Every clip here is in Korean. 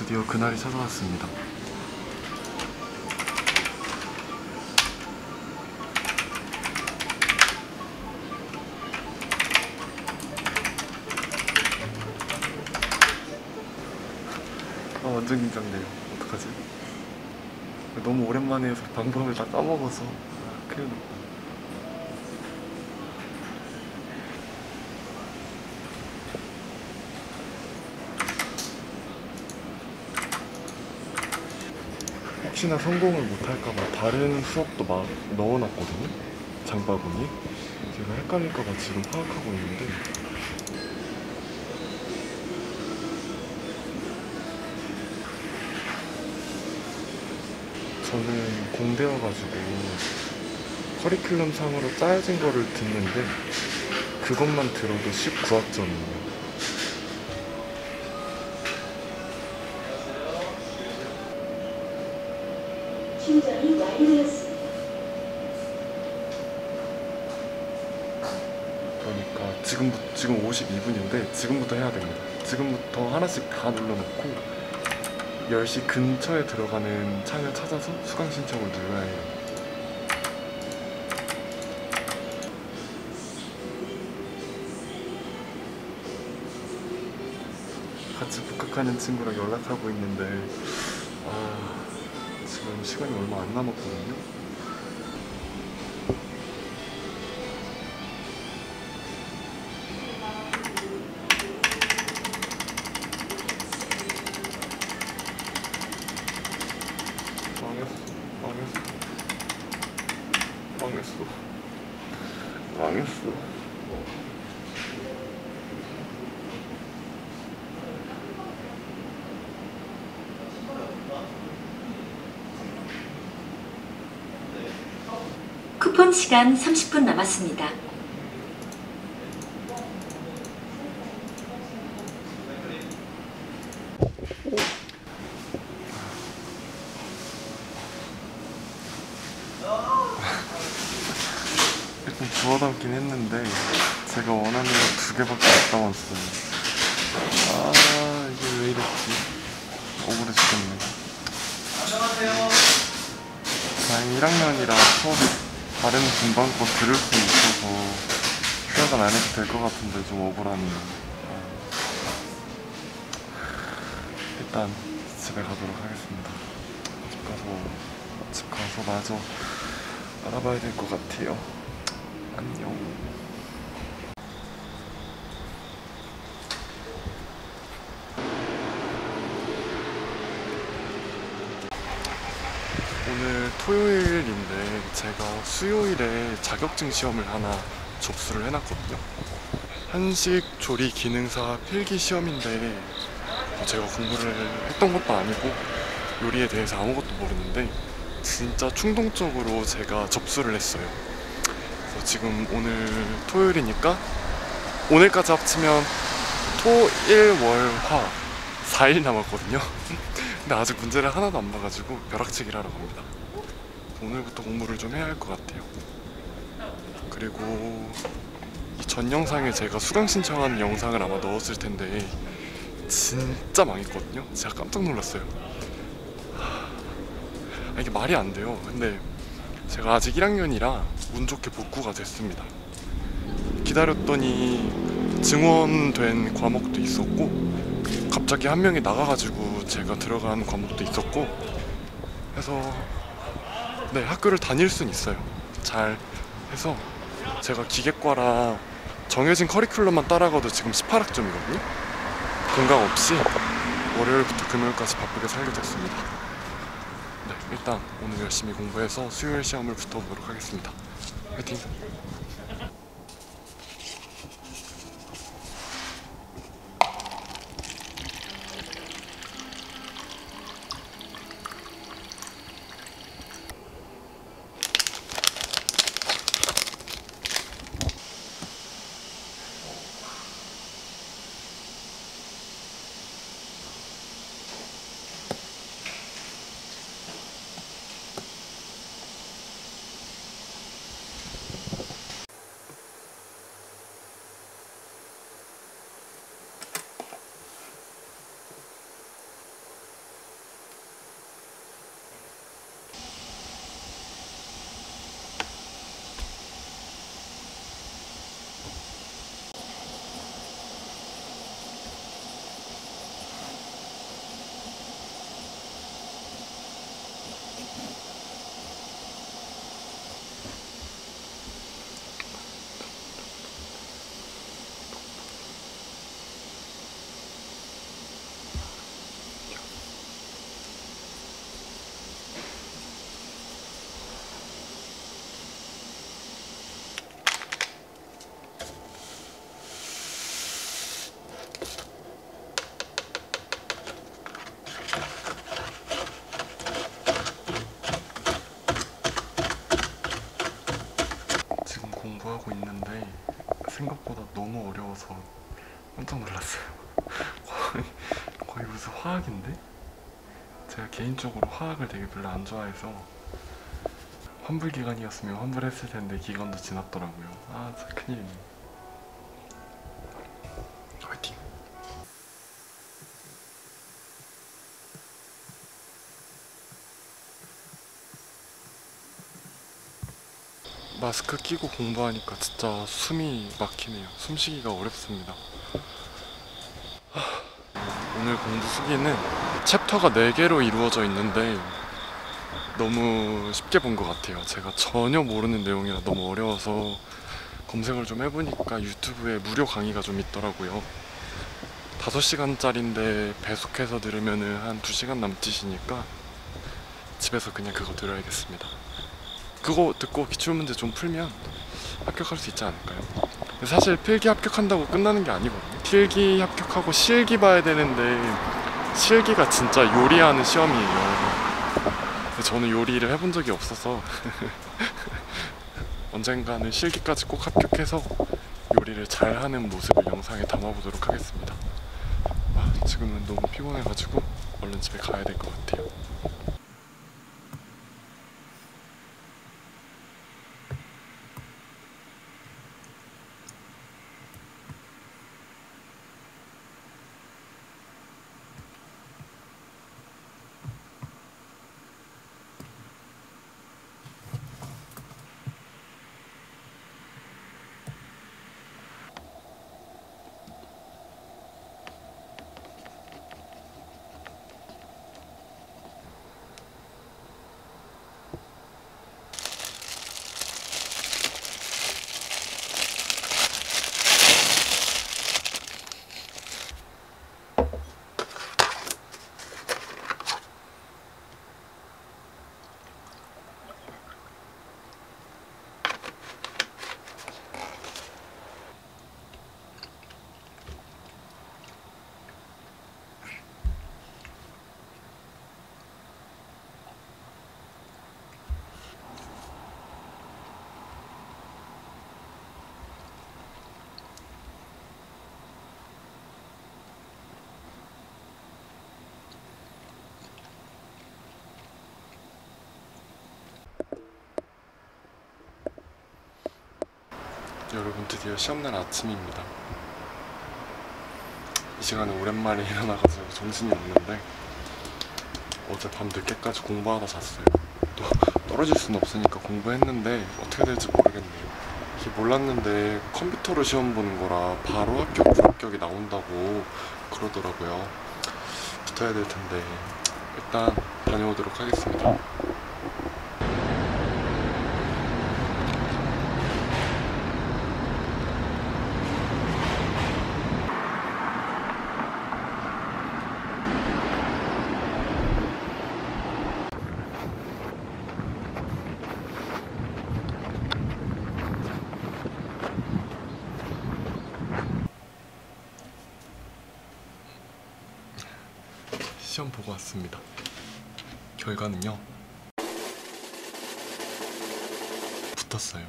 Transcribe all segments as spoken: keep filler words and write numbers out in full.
드디어 그날이 찾아왔습니다. 아, 완전 긴장돼요. 어떡하지? 너무 오랜만에 해서 방법을 다 까먹어서 큰일 났다. 혹시나 성공을 못할까봐 다른 수업도 막 넣어놨거든요? 장바구니? 제가 헷갈릴까봐 지금 파악하고 있는데 저는 공대여가지고 커리큘럼 상으로 짜여진 거를 듣는데 그것만 들어도 십구 학점이에요. 충전이 완료되었습니다. 그러니까 지금부터, 지금 오십이 분인데 지금부터 해야 됩니다. 지금부터 하나씩 다 눌러놓고 열 시 근처에 들어가는 창을 찾아서 수강 신청을 눌러야 해요. 같이 복학하는 친구랑 연락하고 있는데 아, 지금 시간이 얼마 안 남았거든요. 망했어, 망했어, 망했어, 망했어. 쿠폰 시간 삼십 분 남았습니다. 일단 주워 담긴 했는데 제가 원하는 거 두 개밖에 못 담았어요. 아, 이게 왜 이랬지? 억울해 죽겠네. 안녕하세요. 다행히 일 학년이라 수업에 다른 분반 거 들을 수 있어서 휴학은 안 해도 될 것 같은데 좀 억울하네요. 아, 일단 집에 가도록 하겠습니다. 집 가서 집 가서 마저 알아봐야 될 것 같아요. 안녕. 오늘 토요일인데 제가 수요일에 자격증 시험을 하나 접수를 해놨거든요. 한식 조리 기능사 필기 시험인데 제가 공부를 했던 것도 아니고 요리에 대해서 아무것도 모르는데 진짜 충동적으로 제가 접수를 했어요. 그래서 지금 오늘 토요일이니까 오늘까지 합치면 토, 일, 월, 화 사 일 남았거든요. 근데 아직 문제를 하나도 안 봐가지고 벼락치기를 하러 갑니다. 오늘부터 공부를 좀 해야 할 것 같아요. 그리고 이 전 영상에 제가 수강 신청한 영상을 아마 넣었을 텐데 진짜 망했거든요. 제가 깜짝 놀랐어요. 아, 이게 말이 안 돼요. 근데 제가 아직 일 학년이라 운 좋게 복구가 됐습니다. 기다렸더니 증원된 과목도 있었고 갑자기 한 명이 나가가지고 제가 들어간 과목도 있었고 해서 네, 학교를 다닐 순 있어요. 잘 해서 제가 기계과라 정해진 커리큘럼만 따라가도 지금 십팔 학점이거든요. 공강 없이 월요일부터 금요일까지 바쁘게 살게 됐습니다. 네, 일단 오늘 열심히 공부해서 수요일 시험을 붙어보도록 하겠습니다. 화이팅! 너무 어려워서 깜짝 놀랐어요. 거의, 거의 무슨 화학인데? 제가 개인적으로 화학을 되게 별로 안 좋아해서 환불 기간이었으면 환불했을 텐데 기간도 지났더라고요. 아, 진짜 큰일이네. 화이팅! 마스크 끼고 공부하니까 진짜 숨이 막히네요. 숨쉬기가 어렵습니다. 하... 오늘 공부 수기는 챕터가 네 개로 이루어져 있는데 너무 쉽게 본 것 같아요. 제가 전혀 모르는 내용이라 너무 어려워서 검색을 좀 해보니까 유튜브에 무료 강의가 좀 있더라고요. 다섯 시간짜리인데 배속해서 들으면은 한 두 시간 남짓이니까 집에서 그냥 그거 들어야겠습니다. 그거 듣고 기출문제 좀 풀면 합격할 수 있지 않을까요? 사실 필기 합격한다고 끝나는 게 아니거든요. 필기 합격하고 실기 봐야 되는데 실기가 진짜 요리하는 시험이에요. 저는 요리를 해본 적이 없어서 언젠가는 실기까지 꼭 합격해서 요리를 잘하는 모습을 영상에 담아보도록 하겠습니다. 아, 지금은 너무 피곤해가지고 얼른 집에 가야 될 것 같아요. 여러분, 드디어 시험날 아침입니다. 이 시간에 오랜만에 일어나가지고 정신이 없는데 어제 밤 늦게까지 공부하다 잤어요. 또 떨어질 순 없으니까 공부했는데 어떻게 될지 모르겠네요. 이게 몰랐는데 컴퓨터로 시험 보는 거라 바로 합격, 불합격이 나온다고 그러더라고요. 붙어야 될 텐데 일단 다녀오도록 하겠습니다. 시험 보고 왔습니다. 결과는요, 붙었어요.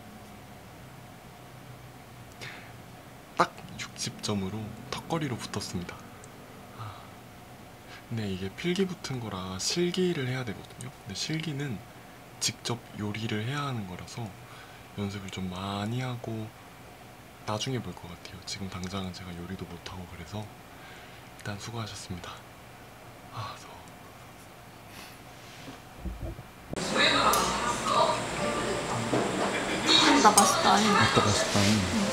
딱 육십 점으로 턱걸이로 붙었습니다. 근데 이게 필기 붙은 거라 실기를 해야 되거든요. 근데 실기는 직접 요리를 해야 하는 거라서 연습을 좀 많이 하고 나중에 볼 것 같아요. 지금 당장은 제가 요리도 못하고 그래서 일단 수고하셨습니다. 아, 더워. 나 맛있다. 아까 맛있다.